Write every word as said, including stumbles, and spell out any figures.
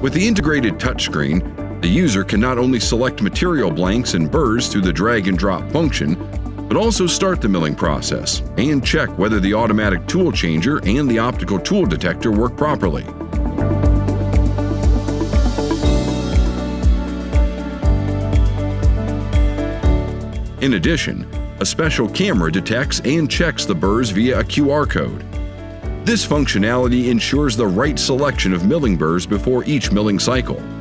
With the integrated touchscreen, the user can not only select material blanks and burrs through the drag and drop function, but also start the milling process and check whether the automatic tool changer and the optical tool detector work properly. In addition, a special camera detects and checks the burrs via a Q R code. This functionality ensures the right selection of milling burrs before each milling cycle.